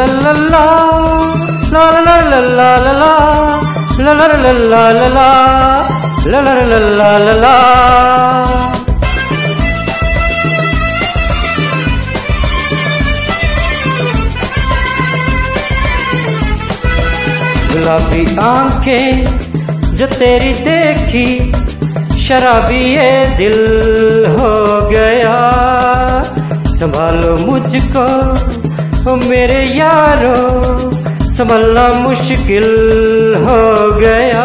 गुलाबी आंखें जो तेरी देखी, शराबी ये दिल हो गया। संभालो मुझको ओ मेरे यारो, संभलना मुश्किल हो गया।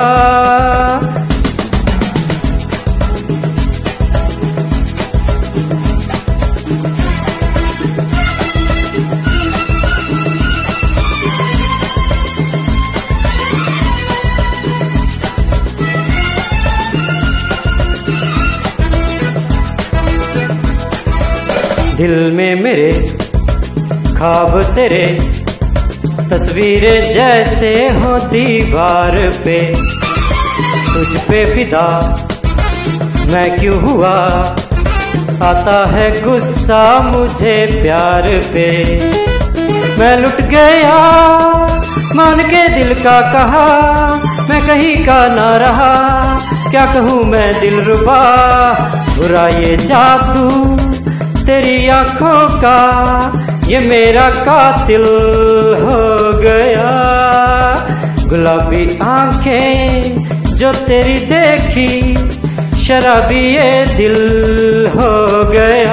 दिल में मेरे ख्वाब तेरे, तस्वीरें जैसे हो दीवार पे। तुझ पे फिदा मैं क्यों हुआ, आता है गुस्सा मुझे प्यार पे। मैं लुट गया मान के दिल का कहा, मैं कहीं का ना रहा, क्या कहूँ मैं दिलरुबा। बुरा ये जादू तेरी आंखों का, ये मेरा कातिल हो गया। गुलाबी आंखें जो तेरी देखी, शराबी ये दिल हो गया।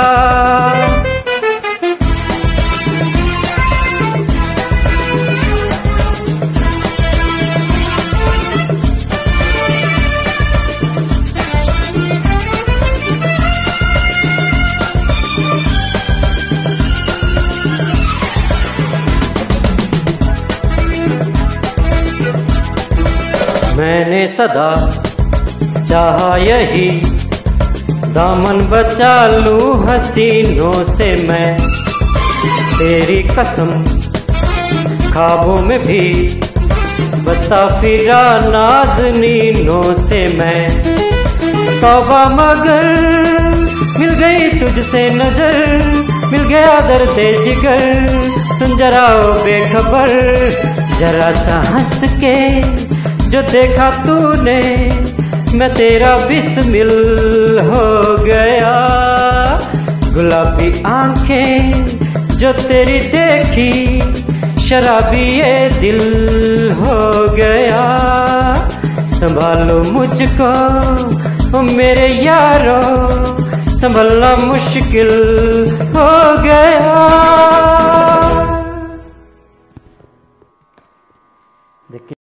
मैंने सदा चाहा यही, दामन बचा लूं हसीनों से मैं। तेरी कसम ख्वाबों में भी बसता फिरा नाज़नीनों से मैं। तौबा मगर मिल गई तुझसे नजर, मिल गया दर्दे जिगर। सुन जरा ओ बेखबर, जरा सा हंस के जो देखा तूने, मैं तेरा बिस्मिल हो गया। गुलाबी आंखें जो तेरी देखी, शराबी ये दिल हो गया। संभालो मुझको ओ मेरे यारो, संभलना मुश्किल हो गया।